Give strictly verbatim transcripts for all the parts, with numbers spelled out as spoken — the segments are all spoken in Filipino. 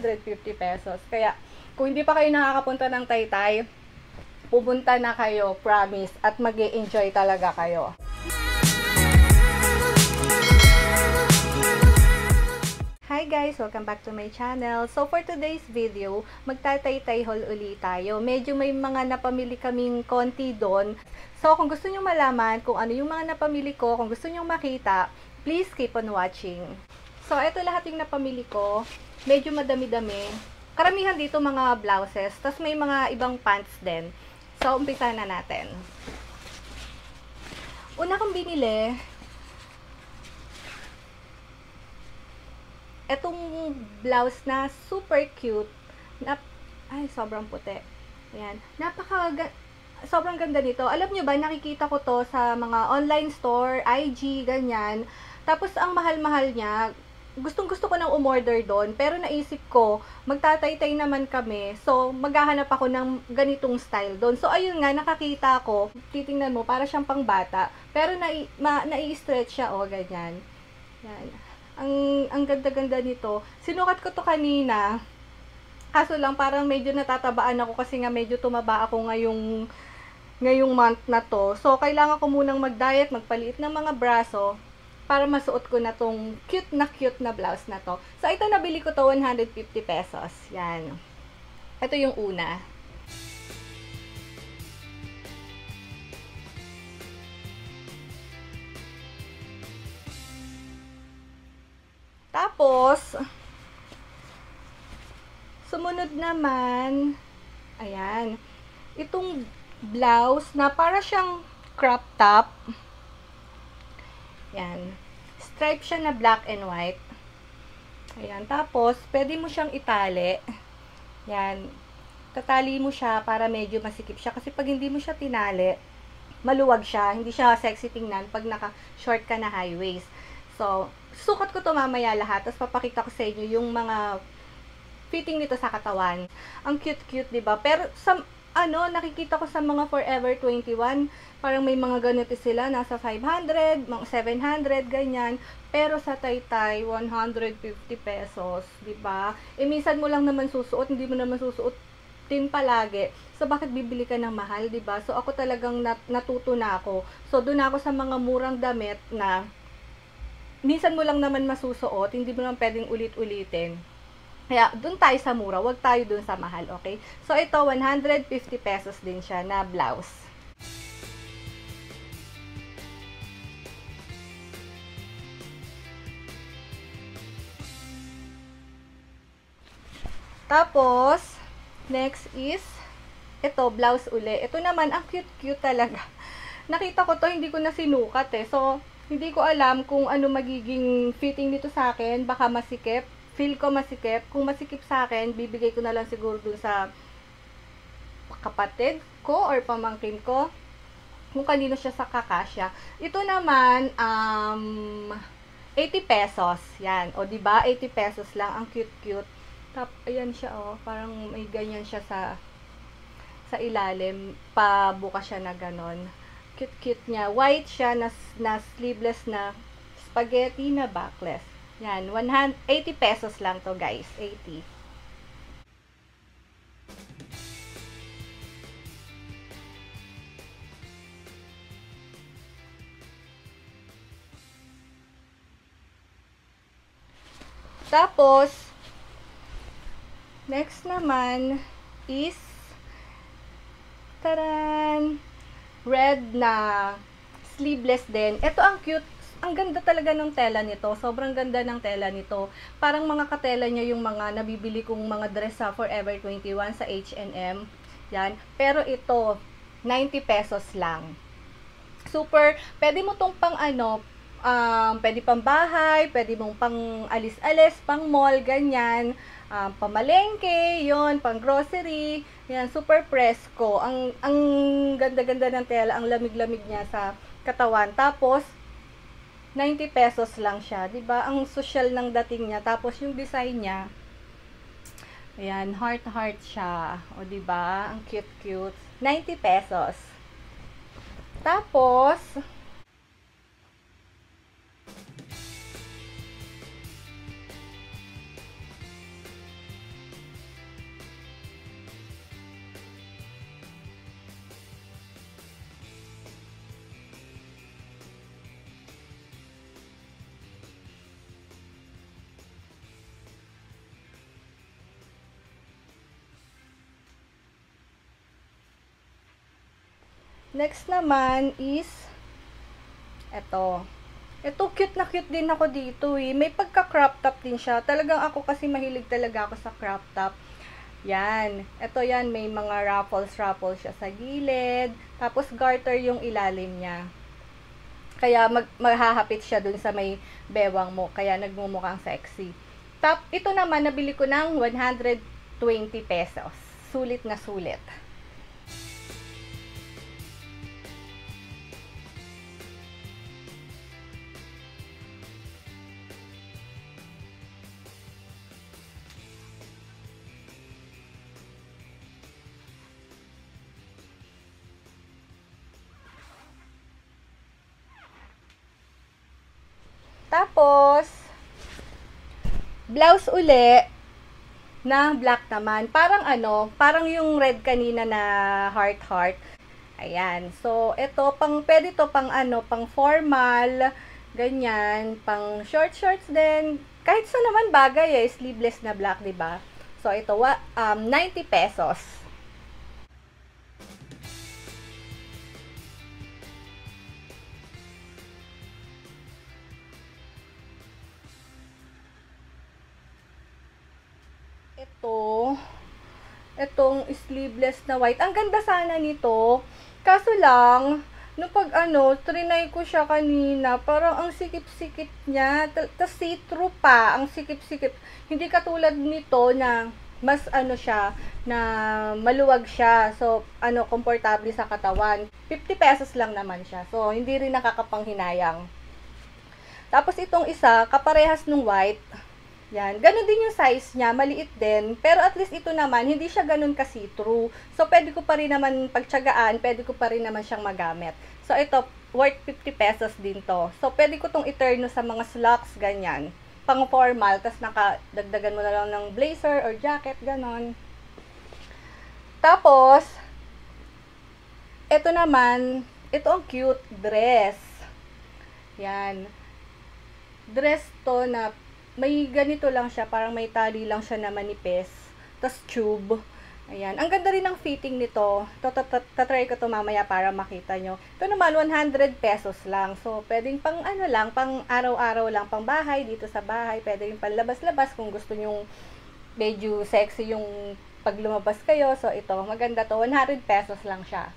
hundred fifty pesos. Kaya, kung hindi pa kayo nakakapunta ng Taytay, pupunta na kayo, promise, at mag-e-enjoy talaga kayo. Hi guys! Welcome back to my channel. So for today's video, magtataytay haul ulit tayo. Medyo may mga napamili kaming konti doon. So kung gusto nyo malaman kung ano yung mga napamili ko, kung gusto nyo makita, please keep on watching. So ito lahat yung napamili ko. Medyo madami-dami. Karamihan dito mga blouses. Tapos may mga ibang pants din. So umpisa na natin. Una kong binili, etong blouse na super cute. Na, ay, sobrang puti. Ayan. Napaka, sobrang ganda nito. Alam nyo ba, nakikita ko to sa mga online store, I G, ganyan. Tapos, ang mahal-mahal niya. Gustong-gusto ko nang umorder doon. Pero naisip ko, magtataytay naman kami. So, maghahanap ako ng ganitong style doon. So, ayun nga, nakakita ko. Titingnan mo, para siyang pangbata. Pero, nai-stretch siya, oh, ganyan. Yan. Ang, ang ganda-ganda nito. Sinukat ko to kanina. Kaso lang, parang medyo natatabaan ako kasi nga medyo tumaba ako ngayong, ngayong month na to. So, kailangan ko munang mag-diet, magpaliit ng mga braso para masuot ko na tong cute na cute na blouse na to. So, ito nabili ko to one hundred fifty pesos. Yan. Ito yung una. Tapos, sumunod naman, ayan, itong blouse na para siyang crop top. Ayan. Stripe siya na black and white. Ayan. Tapos, pwede mo siyang itali. Ayan. Tatali mo siya para medyo masikip siya. Kasi pag hindi mo siya tinali, maluwag siya. Hindi siya sexy tingnan pag naka-short ka na high waist. So, sukat ko to mamaya lahat. Tapos papakita ko sa inyo yung mga fitting nito sa katawan. Ang cute-cute, diba? Pero sa, ano, nakikita ko sa mga Forever twenty-one, parang may mga ganito sila. Nasa five hundred, seven hundred, ganyan. Pero sa Taytay, one hundred fifty pesos, diba? E minsan mo lang naman susuot, hindi mo naman susuot din palagi. So, bakit bibili ka ng mahal, diba? So, ako talagang nat natuto na ako. So, doon ako sa mga murang damit na minsan mo lang naman masusuot, hindi mo naman pwedeng ulit-ulitin. Kaya, dun tayo sa mura, wag tayo dun sa mahal, okay? So, ito, one hundred fifty pesos din siya na blouse. Tapos, next is, ito, blouse uli. Ito naman, ang cute-cute talaga. Nakita ko to, hindi ko na sinukat eh. So, hindi ko alam kung ano magiging fitting nito sa akin. Baka masikip. Feel ko masikip. Kung masikip sa akin, bibigay ko na lang siguro dun sa kapatid ko or pamangkin ko. Kung kanino siya sa kakasya. Ito naman, um, eighty pesos. Yan. O, diba? eighty pesos lang. Ang cute-cute. Tap, ayan siya, oh. Parang may ganyan siya sa sa ilalim. Pabuka siya na ganon. Cute-cute niya. White siya na, na sleeveless na spaghetti na backless. Yan. one hundred eighty pesos lang to guys. eighty. Tapos, next naman is taran! Red na sleeveless din. Ito ang cute. Ang ganda talaga ng tela nito. Sobrang ganda ng tela nito. Parang mga katela niya yung mga nabibili kong mga dress sa Forever twenty-one sa H and M. Yan. Pero ito, ninety pesos lang. Super. Pwede mo tong pang ano, um, pwede pang bahay, pwede mong pang alis-alis, pang mall, ganyan. Um, pamalengke, yon, pang grocery, yan, super presko. Ang, ang ganda-ganda ng tela, ang lamig-lamig niya sa katawan. Tapos, ninety pesos lang siya, diba? Ang social ng dating niya. Tapos, yung design niya, ayan, heart-heart siya. O, diba? Ang cute-cute. ninety pesos. Tapos, Next naman is, eto. Ito, cute na cute din ako dito eh. May pagka-crop top din siya. Talagang ako kasi mahilig talaga ako sa crop top. Yan. Ito yan, may mga ruffles-ruffles siya sa gilid. Tapos garter yung ilalim niya. Kaya mag maghahapit siya dun sa may bewang mo. Kaya nagmumukhang sexy. Tap, ito naman, nabili ko ng one hundred twenty pesos. Sulit na sulit. Tapos, blouse uli na black naman. Parang ano, parang yung red kanina na heart heart. Ayan. So, ito, pang, pwede to pang ano, pang formal, ganyan, pang short shorts din. Kahit sa naman bagay eh, sleeveless na black, di ba? So, ito, um, ninety pesos. Ito, itong sleeveless na white. Ang ganda sana nito. Kaso lang, nung pag ano, trinay ko siya kanina, parang ang sikip-sikip niya. Tapos see-through pa, ang sikip-sikip. Hindi katulad nito na mas ano siya, na maluwag siya. So, ano, komportable sa katawan. fifty pesos lang naman siya. So, hindi rin nakakapanghinayang. Tapos itong isa, kaparehas nung white. Yan. Ganon din yung size niya. Maliit din. Pero at least ito naman, hindi siya ganon ka see-through. So, pwede ko pa rin naman pagtsagaan, pwede ko pa rin naman siyang magamit. So, ito, worth fifty pesos din to. So, pwede ko tong i-turn sa mga slacks, ganyan. Pang formal, tas nakadagdagan mo na lang ng blazer or jacket, ganon. Tapos, ito naman, ito ang cute dress. Yan. Dress to na may ganito lang siya, parang may tali lang siya na manipis. Tas tube. Ayan. Ang ganda rin ng fitting nito. Tatry ko to mamaya para makita nyo. Ito naman, one hundred pesos lang. So, pwedeng pang ano lang, pang araw-araw lang, pang bahay, dito sa bahay. Pwede rin pang labas-labas kung gusto nyo medyo sexy yung pag lumabas kayo. So, ito, maganda to. one hundred pesos lang siya.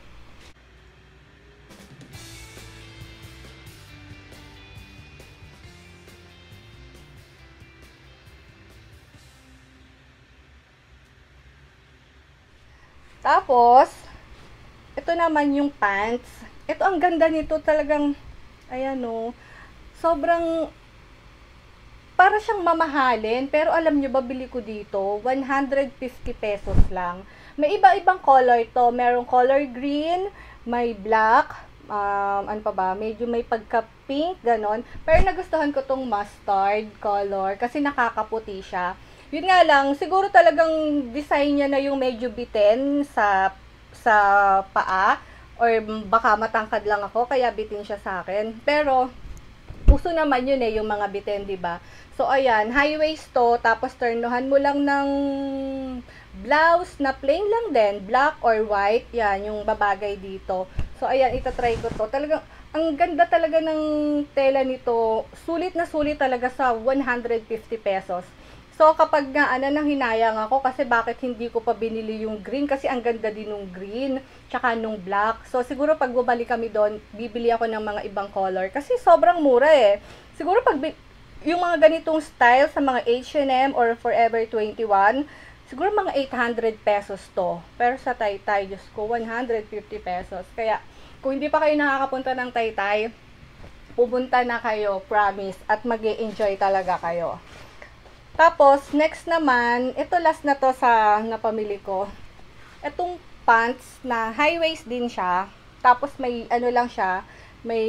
Tapos, ito naman yung pants. Ito, ang ganda nito talagang, ayan o, sobrang, para siyang mamahalin. Pero alam nyo ba, bili ko dito, one hundred fifty pesos lang. May iba-ibang color to. Merong color green, may black, um, ano pa ba, medyo may pagka-pink, ganon. Pero nagustuhan ko tong mustard color kasi nakakaputi siya. Yun nga lang, siguro talagang design niya na yung medyo bitin sa sa paa or baka matangkad lang ako kaya bitin siya sa akin. Pero uso naman yun eh, yung mga bitin, 'di ba? So ayan, high waist to, tapos turnuhan mo lang ng blouse na plain lang din, black or white. Yan yung babagay dito. So ayan, ita-try ko to. Talagang ang ganda talaga ng tela nito. Sulit na sulit talaga sa one hundred fifty pesos. So, kapag nga, ano, nang hinayang ako, kasi bakit hindi ko pa binili yung green, kasi ang ganda din nung green, tsaka nung black. So, siguro pag bumalik kami doon, bibili ako ng mga ibang color, kasi sobrang mura eh. Siguro pag, yung mga ganitong style sa mga H and M or Forever twenty-one, siguro mga eight hundred pesos to. Pero sa Taytay, Diyos ko, one hundred fifty pesos. Kaya, kung hindi pa kayo nakakapunta ng Taytay, pupunta na kayo, promise, at mag-e-enjoy talaga kayo. Tapos, next naman, ito last na to sa napamili ko. Itong pants na high waist din siya. Tapos may ano lang siya, may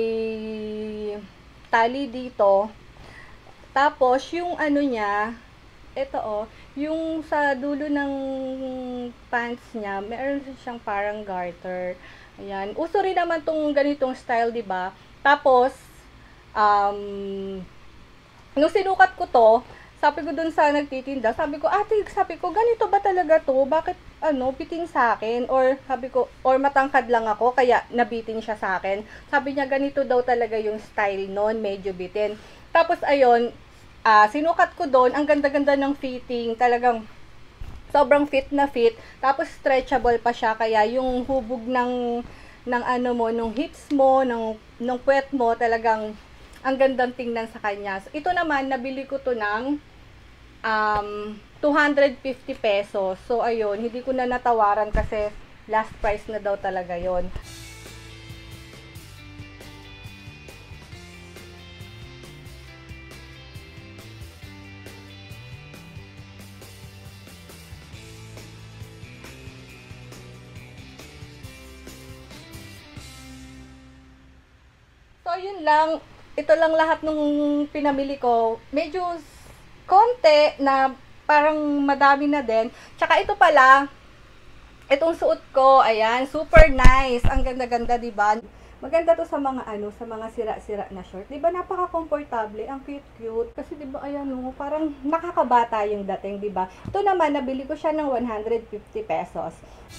tali dito. Tapos yung ano niya, ito oh, yung sa dulo ng pants niya, meron siyang parang garter. Ayan. Uso rin naman tong ganitong style, 'di ba? Tapos um nung sinukat ko to, Sabi ko dun sa nagtitinda, sabi ko, ate, sabi ko, ganito ba talaga to? Bakit, ano, bitin sa akin? Or, sabi ko, or matangkad lang ako, kaya nabitin siya sa akin. Sabi niya, ganito daw talaga yung style nun, medyo bitin. Tapos, ayun, uh, sinukat ko doon, ang ganda-ganda ng fitting, talagang, sobrang fit na fit. Tapos, stretchable pa siya, kaya yung hubog ng, ng ano mo, nung hips mo, ng, ng puwet mo, talagang, ang gandang tingnan sa kanya. So, ito naman, nabili ko to ng um, two hundred fifty pesos. So, ayun, hindi ko na natawaran kasi last price na daw talaga yon. So, yun lang. Ito lang lahat nung pinamili ko. Medyo konti na parang madami na din. Tsaka ito pala, itong suot ko, ayan, super nice. Ang ganda-ganda, diba? Maganda to sa mga ano, sa mga sira-sira na short. Diba, napaka-komportable, ang cute-cute. Kasi diba, ayan, no, parang nakakabata yung dating, diba? Ito naman, nabili ko siya ng one hundred fifty pesos.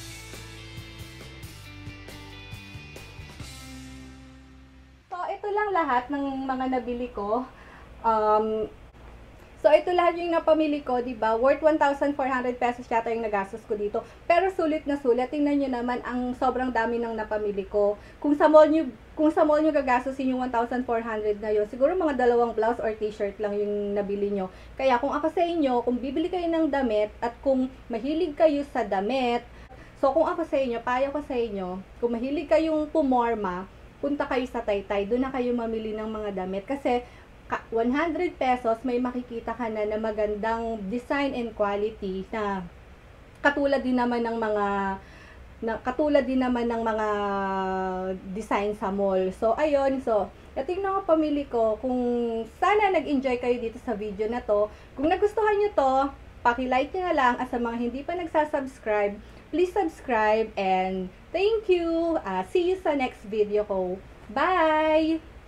Ito lang lahat ng mga nabili ko. Um, so, ito lahat yung napamili ko, diba? Worth one thousand four hundred pesos yata yung nagastos ko dito. Pero sulit na sulit. Tingnan nyo naman ang sobrang dami ng napamili ko. Kung sa mall nyo, kung sa mall nyo gagastosin yung one thousand four hundred na yun, siguro mga dalawang blouse or t-shirt lang yung nabili nyo. Kaya kung ako sa inyo, kung bibili kayo ng damit at kung mahilig kayo sa damit, so kung ako sa inyo, payo ko sa inyo, kung mahilig kayong pumorma, punta kayo sa Taytay, doon na kayo mamili ng mga damit kasi one hundred pesos may makikita ka na na magandang design and quality na katulad din naman ng mga na, katulad din naman ng mga design sa mall. So ayun, so ito yung mga pamili ko. Kung sana nag-enjoy kayo dito sa video na to, kung nagustuhan nyo to, paki-like nyo na lang. At sa mga hindi pa nagsasubscribe, please subscribe and thank you. Uh, see you sa next video ko. Bye!